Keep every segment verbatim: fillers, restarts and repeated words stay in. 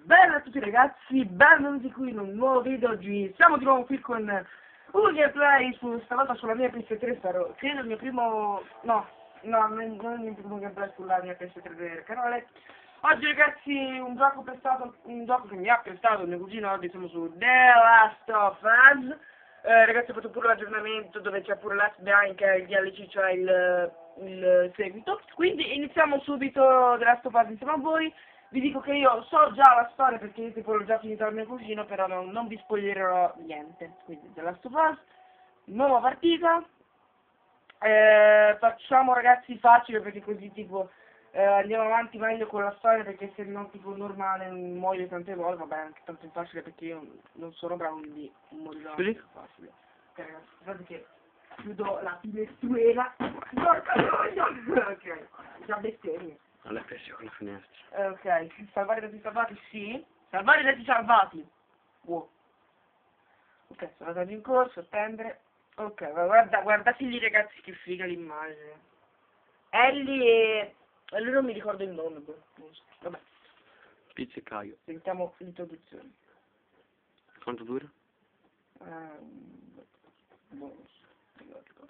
Bella a tutti ragazzi, benvenuti qui in un nuovo video. Oggi siamo di nuovo qui con un gameplay, su, stavolta sulla mia P S tre, sarò, credo il mio primo, no, no, non il mio primo gameplay sulla mia P S tre del canale. Oggi ragazzi un gioco prestato, un gioco che mi ha prestato il mio cugino, oggi siamo su The Last of Us. Eh, ragazzi ho fatto pure l'aggiornamento dove c'è pure Last Behind che è il D L C, cioè il, il seguito. Quindi iniziamo subito The Last of Us insieme a voi. Vi dico che io so già la storia perché io tipo l'ho già finita al mio cugino, però non, non vi spoilerò niente. Quindi The Last of Us, nuova partita. Eh, facciamo ragazzi facile perché così tipo eh, andiamo avanti meglio con la storia, perché se no tipo normale muoio tante volte, vabbè anche tanto è facile perché io non sono bravo, quindi morirò anche facile. Ok ragazzi, guardate che chiudo la finestruera. Porca noia! Ok, già bestemmie. Non l'hai preso con la finestra. Eh, ok, salvare dati salvati, sì. Salvare dati salvati. Wow. Ok, sono andato in corso, attendere. Ok, guarda, guardate lì ragazzi che figa l'immagine. Ellie e... e lui non mi ricordo il nome, bro. Vabbè, Pizzicaio. sentiamo l'introduzione. Quanto dura? Ah, boh, non so, non lo ricordo.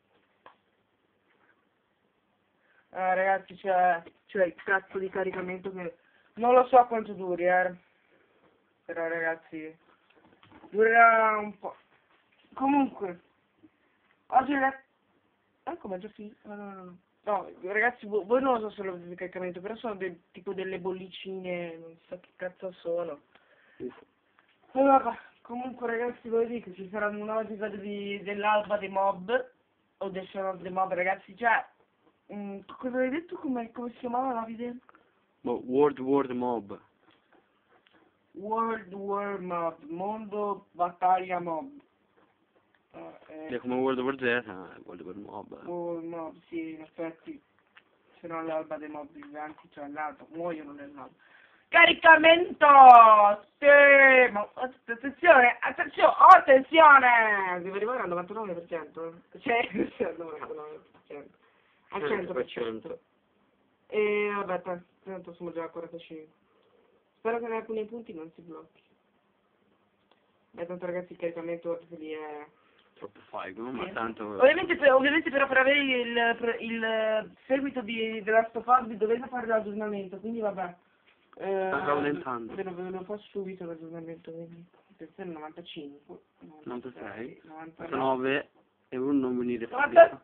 Ah, ragazzi, c'è c'è il cazzo di caricamento che non lo so quanto duri, eh. Però ragazzi, durerà un po'. Comunque, oggi ragazzi... Ah, come già finito? No, no, no, no. No, ragazzi, voi, voi non lo so se lo vedete il caricamento, però sono del, tipo delle bollicine, non so che cazzo sono. Allora, comunque ragazzi, voi dico, ci sarà un nuovo episodio di, dell'alba dei mob, o del Shaun of the Mob, ragazzi, cioè... Mm, cosa hai detto? Come, come si chiamava la video? Mo- World War Mob. World War Mob, Mondo Battaglia Mob. Ah, eh, È come World War Z, eh, World War Mob. World Mob, sì, in effetti, se no l'alba dei mob giganti, cioè l'alba, muoiono nell'alba. Caricamento! Sì! Ma attenzione, attenzione, attenzione! Devo arrivare al novantanove per cento. Cioè, al novantanove per cento. Al cento per cento. E vabbè, tanto, tanto siamo già a quarantacinque. Spero che in alcuni punti non si blocchi. Beh, tanto ragazzi il caricamento lì è... Troppo figo, ma tanto... Ovviamente, per, ovviamente però per avere il, per, il seguito di The Last of Us dovete fare l'aggiornamento, quindi vabbè. Eh, Sta rallentando. ve lo, ve lo faccio subito l'aggiornamento, quindi. Attenzione, novantacinque. novantasei. novantanove. novantanove e uno non venire novanta...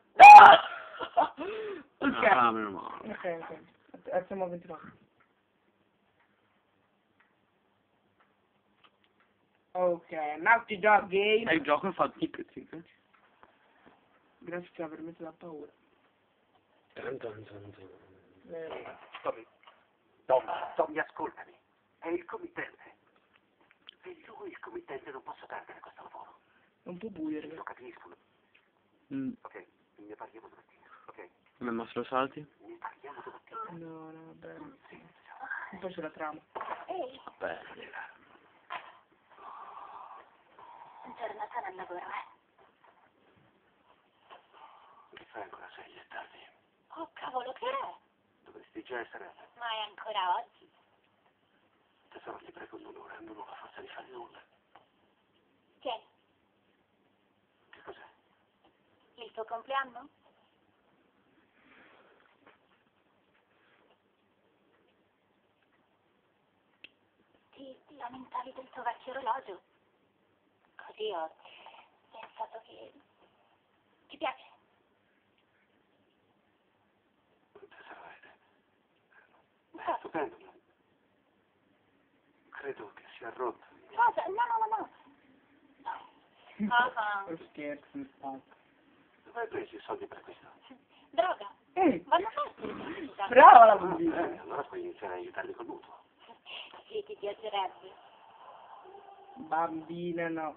Ok. Ah, meno male. Ok, ok. Siamo a ventinove. Ok, Naughty Dog Game. E il gioco fa tic tic. Grazie per mettere la paura. Tan tan tan tan. Eh, Tommy, Tom, Tommy, ascoltami. È il committente. E lui, il committente, non posso perdere questo lavoro. non può buio, Lo ragazzi. capisco. Mm. Ok, ne parliamo domattina. Ok, Vabbè, ma se lo salti? ne parliamo domattina. No, no, vabbè. E poi c'è la trama. Vabbè. Giornata al lavoro, eh? Che fai ancora sei? È tardi. Oh, cavolo, che è? Dovresti già essere... Ma è ancora oggi? Tesoro, ti prego, non ora, non ho la forza di fare nulla. Tieni, Che cos'è? il tuo compleanno? Ti lamentavi del tuo vecchio orologio? Così ho pensato che... Ti piace? Tesoro, è... È stupendo. Credo che sia rotto. Cosa? No, no, no, no. No. Ah, ah. Lo scherzo, mi fa. Dove hai preso i soldi per questo? Droga. Eh, Vanno fatti. brava la Ah, bambina. eh, allora puoi iniziare a aiutarli col mutuo. Sì, ti piacerebbe. Bambina, no.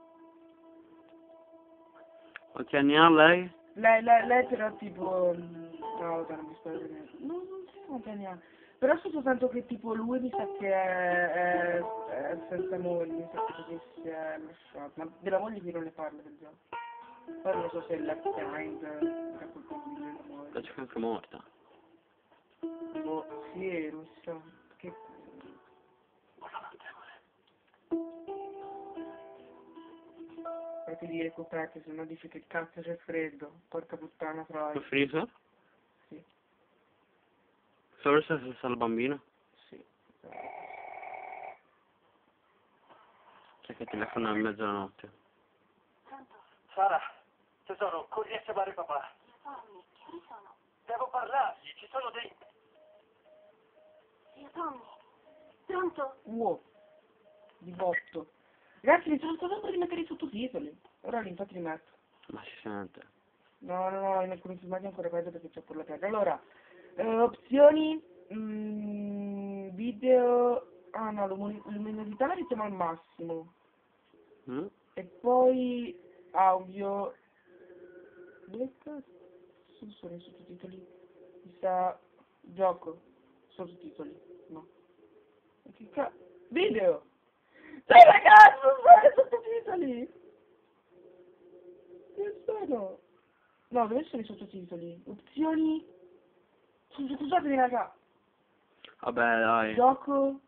Quanti anni ha lei? Lei, lei, lei però tipo... No, vabbè, non mi sto vedendo. No, non so quanti anni ha. Però so soltanto che tipo lui mi sa che è, è, è senza moglie, mi sa che così si è lasciato. Ma della moglie qui non ne parla del gioco. Poi non so se è left behind era qualcosa di genere. La c'è anche morta. Boh, sì, non so. Che... dire coperte, se no dice che cazzo c'è freddo. Porca puttana Il troia. freezer? Sì, Solo se sta il bambino? sì. C'è che telefono a mezzanotte. Pronto? Sara, tesoro, corri a chiamare papà. Tommy, che ore sono? Devo parlargli, ci sono dentro. Zio Tommy. Pronto? Wow, di botto. Ragazzi, mi sono scordato di mettere i sottotitoli. Ora li infatti li metto. Ma si sente. No, no, no, in alcuni filmati è ancora peggio perché c'è pure la piaga. Allora, eh, opzioni, mm, video... Ah no, l'umori- luminosità la mettiamo al massimo. Mm? E poi audio... Dove cazzo sono i sottotitoli? Mi sa... Gioco. Sottotitoli. No. Ma che cazzo? Video! Dai ragazzi, sono i sottotitoli! Che sono? No, dove sono i sottotitoli? Opzioni? Scusatemi raga. Vabbè, dai. Gioco?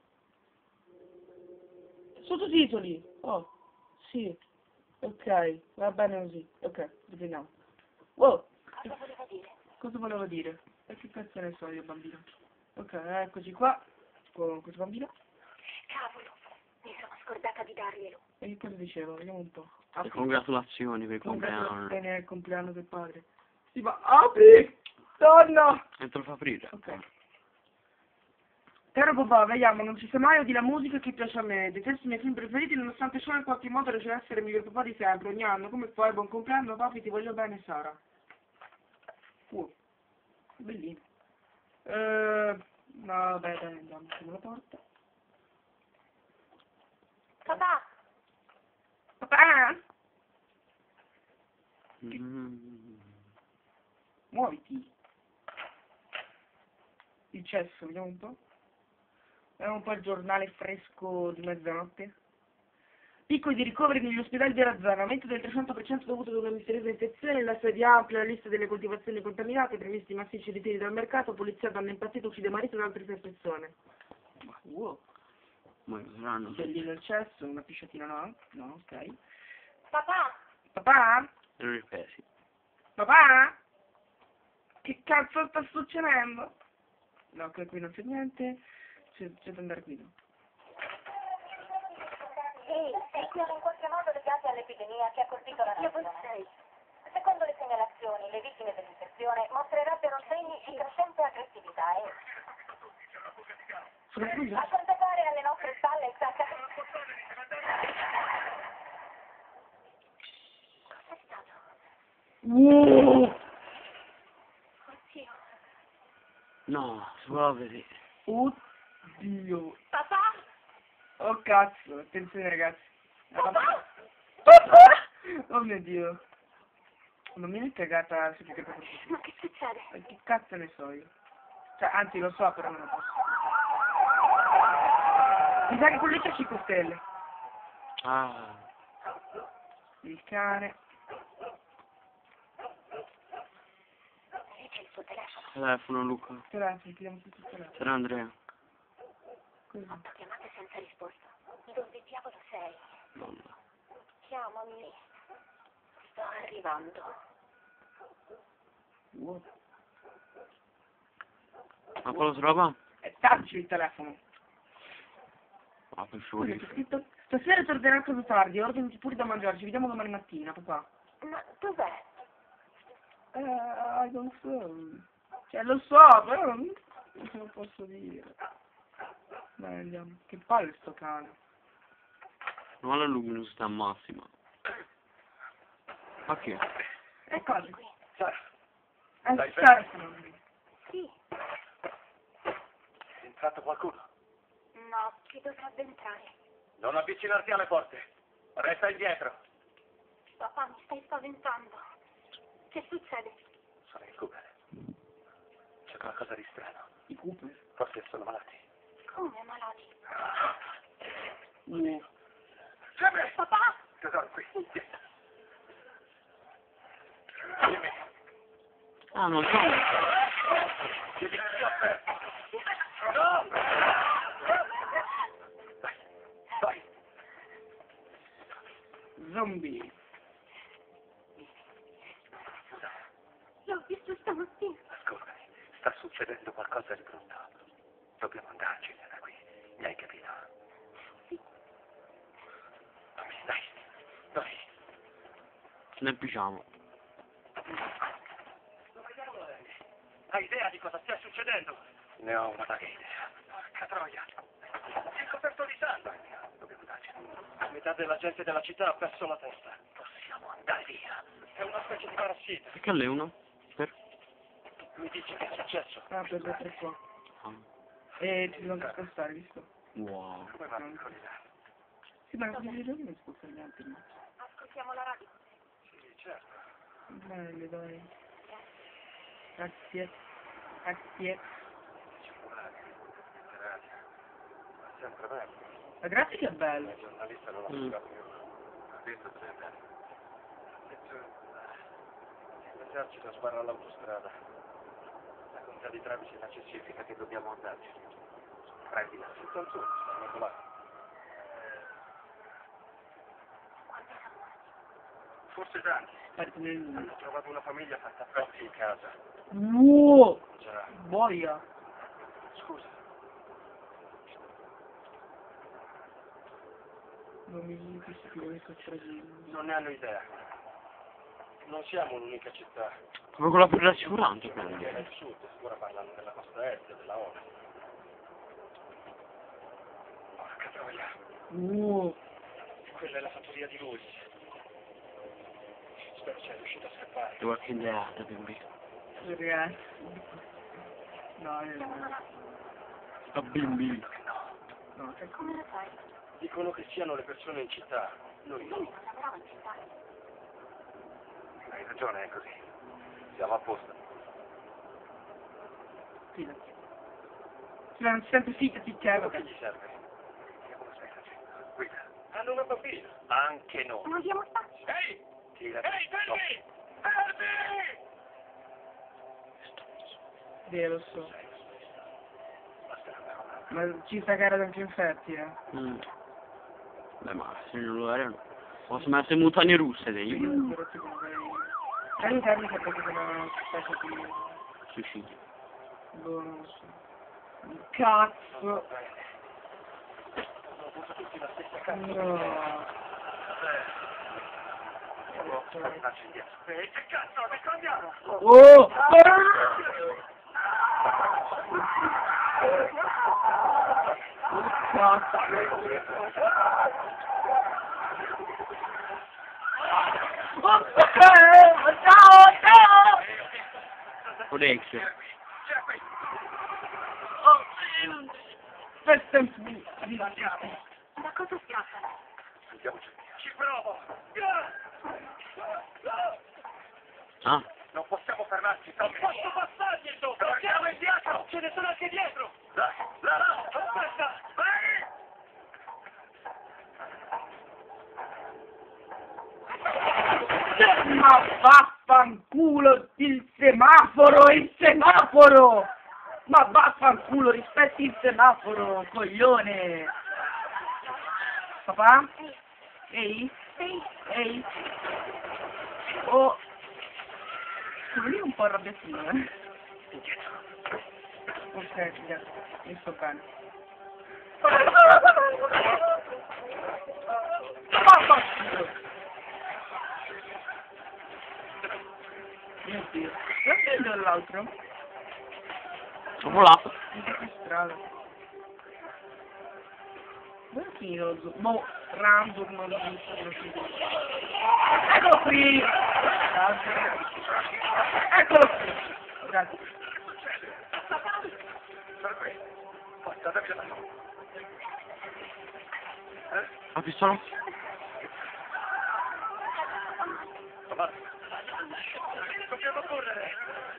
Sottotitoli! Oh, sì. Ok, va bene così. Ok, riprendiamo. Wow! Cosa voleva dire? Cosa volevo dire? E che cazzo ne so io, bambino? Ok, eccoci qua. Con questo bambino. Cavolo, mi sono scordata di darglielo. E che cosa dicevo? Vediamo un po'. E congratulazioni per il compleanno. Congratulazioni al compleanno del padre. Sì, ma apri! Torno! E te lo fa aprire. Ok. Caro papà, vediamo, non ci sei mai odi la musica che piace a me, detesto i miei film preferiti nonostante ciò in qualche modo riesce ad essere il miglior papà di sempre, ogni anno, come fai, buon compleanno papi, ti voglio bene Sara. Uh, bellino. Eh, no, vabbè, dai, andiamo, chiudiamo la porta. Papà, Papà, Mm. muoviti. Il cesso, vediamo un po'. Vediamo un po' il giornale fresco di mezzanotte. Piccoli di ricoveri negli ospedali della zona, aumento del trecento per cento dovuto ad una misteriosa infezione, la sedia amplia, la lista delle coltivazioni contaminate, previsti massicci ritiri dal mercato, polizia danno impazzito, uccide marito e altre sei persone. Ma wow, Ma saranno. bellino il cesso, una pisciatina no? No, ok. papà, Papà? Erano ripesi. Papà? Che cazzo sta succedendo? No, che qui non c'è niente, c'è, c'è da andare qui. No? ehi, sei qui in qualche modo legati all'epidemia che ha colpito la nazione. Secondo le segnalazioni, le vittime dell'infezione mostrerebbero segni di crescente aggressività e Scusa? a quanto pare alle nostre spalle sta accadendo. Cos'è stato? Uh, Oddio. No, suaviti. oddio. Papà? Oh cazzo, attenzione ragazzi. Papà? Papà! Oh mio dio. Non mi è cagata su che cosa. Ma che succede? Ma che cazzo ne so io? Cioè, anzi lo so però non lo posso. Mi sa che con lì c'è cinque stelle. Ah. Il cane. Lì c'è il suo telefono. Telefono, Luca. Telefono, chiediamo tutto il telefono. C'era Andrea. Così. Otto chiamate senza risposta. Dove diavolo sei? Mamma. Chiamami. Sto arrivando. Wow. Ma quello si trova? E tacci il telefono. Ah, per Scusa, c'è favore. scritto. Stasera tornerà a casa tardi, ordinati pure da mangiare, ci vediamo domani mattina, papà. Ma dov'è? Eh, I don't so. Cioè, lo so, però non, non posso dire. Dai, andiamo. Che palle sto cane. Non ha la luminosità massima. Ma che? E cosa? Qui. Sara, Eh, Stai telefono. Sì. è entrato qualcuno. No, chi dovrebbe entrare? Non avvicinarti alle porte. Resta indietro. Papà, mi stai spaventando. Che succede? Sono il Cooper. C'è qualcosa di strano. I Cooper. Forse sono malati. Come malati? Uh. Sempre! Papà! Tesoro, qui. Dimmi. Ah, non so. Dimmi. No! Vai. Vai. Zombie. del Bruno. Dobbiamo andarcene da qui, mi hai capito? Dai, dai, dai. Ce ne pigiamo. Hai idea di cosa stia succedendo? Ne ho una vaga idea. Porca troia. È coperto di sangue. Dobbiamo andarcene. Metà della gente della città ha perso la testa. Possiamo andare via. È una specie di parassita. Perché lei uno? Per... Mi dici che è successo? Ah, per mettere qua. Ah. E ci dobbiamo spostare, visto? Wow. Come va piccolina? Sì, ma non si non spostare gli altri. Ascoltiamo la radio. Sì, certo. Bene, dai. Grazie. Grazie. Sicuramente. Grazie. Ma sempre bello. Ma grazie che è bello. Il giornalista non l'ha Mm. spiegato più. Ha detto sempre. Ha detto... L'esercito sbarra l'autostrada. La contea di Travis è inaccessibile, che dobbiamo andarci. Prendila. Tutto al sud, stanno là. Forse tanti. Parte nel... Hanno trovato una famiglia fatta pezzi in casa. Wow! Già. Boia! Scusa. Non mi dici più questo trasino. Non ne hanno idea. Non siamo l'unica città. Come quella per l'assicurante, Viene quindi. del sud, ora parlano della costa est e della ovest. Porca troia. Wow! Quella è la fattoria di Louis. Spero sia riuscito a scappare. The Walking Dead, bimbi. Ragazzi. No, io no. A bimbi. No, che Come lo sai? Dicono che siano le persone in città. Noi no. Lui non lavorava in città. Hai ragione, è così. Siamo a posto. fidati. Sì, ma non si sente fidati, Quello te. che gli serve. Vediamo cosa stai facendo. Guida. Hanno una bambina. Anche noi. Non abbiamo spazio. Ehi! Tira. Ehi, fermi! Fermi! Beh, lo so. Basta una parola. Ma ci sta cara anche infetti, eh. Mm. Beh, ma se non lo erano. Posso mettere in montagne russe, dei. Io però ti vorrei... Prendi termica perché sono specie di... Suicidi. Boh, non lo so. Cazzo! Hanno avuto tutti la stessa casa. No. Tornarci indietro. Ehi, che cazzo, adesso andiamo! Oh! Ciao, ciao! Orecchio. C'è qui! Questo è un... Andiamo! Da cosa si tratta? Andiamoci via. Ci provo! Ah, Non possiamo fermarci, Tommy! Non posso passargli, tu! Torniamo indietro! Ce ne sono anche dietro! Là, là, là! Aspetta! Vai! Ma vaffanculo il semaforo, il semaforo! Ma vaffanculo, rispetti il semaforo, coglione! Papà? Ehi? Ehi? Oh! Quello lì è un po' arrabbiatino, eh? Ok, già, mi sto bene. Vaffanculo! Mio Dio. Dove è l'altro? sono là. In che strada? Dove è finito lo zoo? Boh, random, non lo so, non si dice. Eccolo qui! Grazie. Eccolo qui! Grazie. Portatemi la mano. La pistola? Avanti. Dobbiamo correre.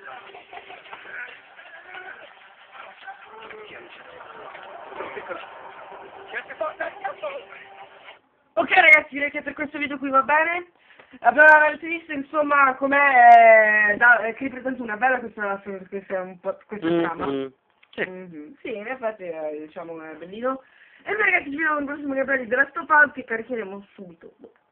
Ok ragazzi, direi che per questo video qui va bene. Abbiamo visto insomma com'è, da, eh, che ripresenta una bella questa, questa, un po', questa trama. Mm-hmm. Sì. Mhm. Sì, in effetti eh, diciamo è bellino. E noi ragazzi ci vediamo nel prossimo gameplay della Stop Out che caricheremo subito.